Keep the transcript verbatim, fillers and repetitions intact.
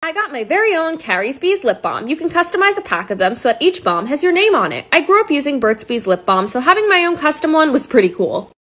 I got my very own Carrie's Bees lip balm. You can customize a pack of them so that each balm has your name on it. I grew up using Burt's Bees lip balm, so having my own custom one was pretty cool.